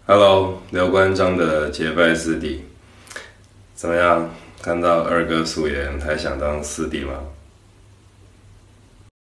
Hello，刘关张的结拜师弟，怎么样？看到二哥素颜还想当师弟吗？